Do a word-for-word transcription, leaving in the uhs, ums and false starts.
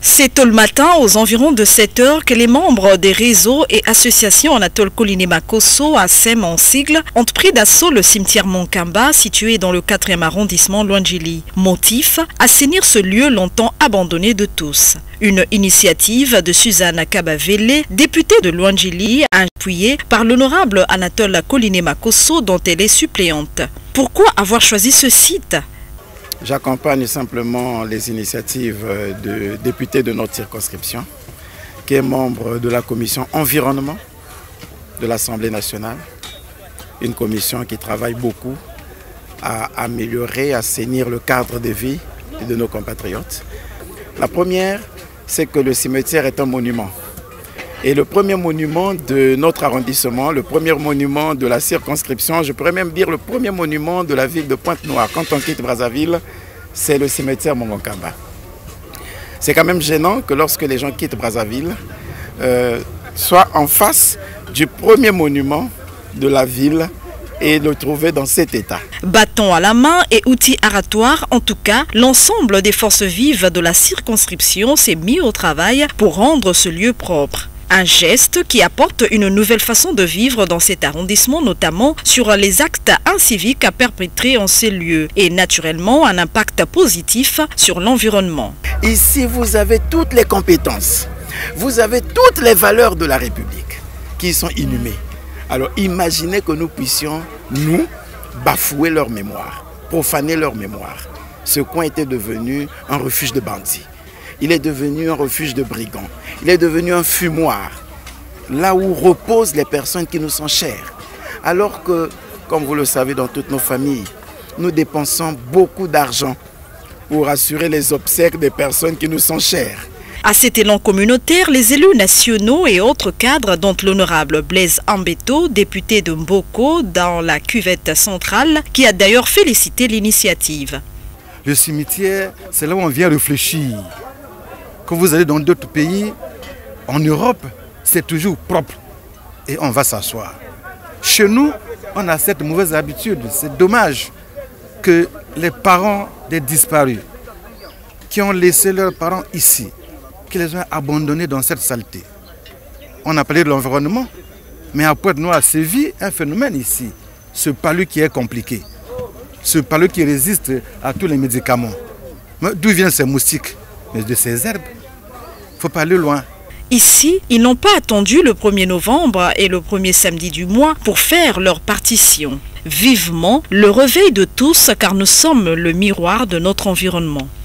C'est tôt le matin, aux environs de sept heures, que les membres des réseaux et associations Anatole Kolinema Kosso, A S E M en sigle, ont pris d'assaut le cimetière Monkamba, situé dans le quatrième arrondissement Luandjili. Motif, assainir ce lieu longtemps abandonné de tous. Une initiative de Suzanne Kabavele, députée de Luandjili, appuyée par l'honorable Anatole Kolinema Kosso, dont elle est suppléante. Pourquoi avoir choisi ce site ? J'accompagne simplement les initiatives de députés de notre circonscription, qui est membre de la commission environnement de l'Assemblée nationale, une commission qui travaille beaucoup à améliorer, à assainir le cadre de vie de nos compatriotes. La première, c'est que le cimetière est un monument. Et le premier monument de notre arrondissement, le premier monument de la circonscription, je pourrais même dire le premier monument de la ville de Pointe-Noire, quand on quitte Brazzaville, c'est le cimetière Monkamba. C'est quand même gênant que lorsque les gens quittent Brazzaville, euh, soient en face du premier monument de la ville et le trouver dans cet état. Bâton à la main et outils aratoires, en tout cas, l'ensemble des forces vives de la circonscription s'est mis au travail pour rendre ce lieu propre. Un geste qui apporte une nouvelle façon de vivre dans cet arrondissement, notamment sur les actes inciviques à perpétrer en ces lieux et naturellement un impact positif sur l'environnement. Ici, vous avez toutes les compétences, vous avez toutes les valeurs de la République qui sont inhumées. Alors imaginez que nous puissions, nous, bafouer leur mémoire, profaner leur mémoire. Ce coin était devenu un refuge de bandits. Il est devenu un refuge de brigands. Il est devenu un fumoir, là où reposent les personnes qui nous sont chères. Alors que, comme vous le savez, dans toutes nos familles, nous dépensons beaucoup d'argent pour assurer les obsèques des personnes qui nous sont chères. À cet élan communautaire, les élus nationaux et autres cadres, dont l'honorable Blaise Ambeto, député de Mboko dans la cuvette centrale, qui a d'ailleurs félicité l'initiative. Le cimetière, c'est là où on vient réfléchir. Quand vous allez dans d'autres pays, en Europe, c'est toujours propre et on va s'asseoir. Chez nous, on a cette mauvaise habitude. C'est dommage que les parents des disparus, qui ont laissé leurs parents ici, qui les ont abandonnés dans cette saleté. On a parlé de l'environnement, mais à Pointe-Noire, c'est sévit un phénomène ici. Ce palu qui est compliqué, ce palu qui résiste à tous les médicaments. D'où viennent ces moustiques? Mais de ces herbes, il ne faut pas aller loin. Ici, ils n'ont pas attendu le premier novembre et le premier samedi du mois pour faire leur partition. Vivement le réveil de tous, car nous sommes le miroir de notre environnement.